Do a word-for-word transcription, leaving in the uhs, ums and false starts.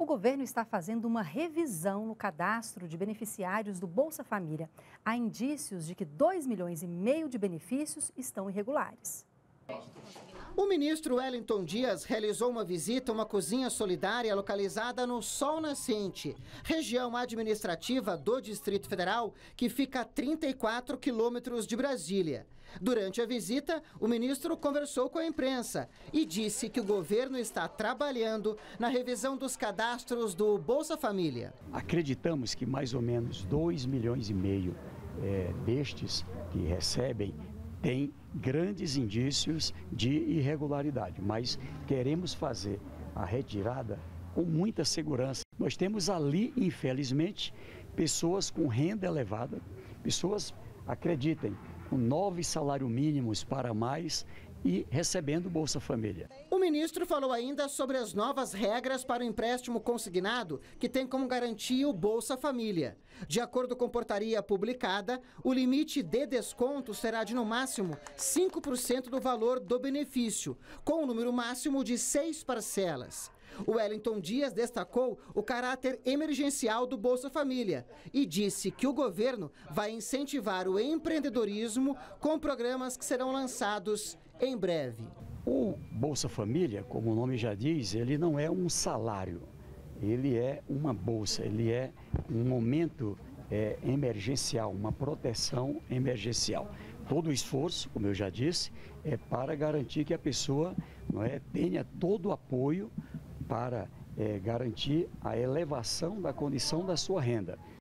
O governo está fazendo uma revisão no cadastro de beneficiários do Bolsa Família. Há indícios de que dois milhões e meio de benefícios estão irregulares. O ministro Wellington Dias realizou uma visita a uma cozinha solidária localizada no Sol Nascente, região administrativa do Distrito Federal, que fica a trinta e quatro quilômetros de Brasília. Durante a visita, o ministro conversou com a imprensa e disse que o governo está trabalhando na revisão dos cadastros do Bolsa Família. Acreditamos que mais ou menos dois milhões e meio é, destes que recebem tem grandes indícios de irregularidade, mas queremos fazer a retirada com muita segurança. Nós temos ali, infelizmente, pessoas com renda elevada, pessoas, acreditem, com nove salários mínimos para mais e recebendo Bolsa Família. O ministro falou ainda sobre as novas regras para o empréstimo consignado, que tem como garantia o Bolsa Família. De acordo com portaria publicada, o limite de desconto será de no máximo cinco por cento do valor do benefício, com um número máximo de seis parcelas. O Wellington Dias destacou o caráter emergencial do Bolsa Família e disse que o governo vai incentivar o empreendedorismo com programas que serão lançados em breve. O Bolsa Família, como o nome já diz, ele não é um salário, ele é uma bolsa, ele é um momento é, emergencial, uma proteção emergencial. Todo o esforço, como eu já disse, é para garantir que a pessoa não é, tenha todo o apoio para é, garantir a elevação da condição da sua renda.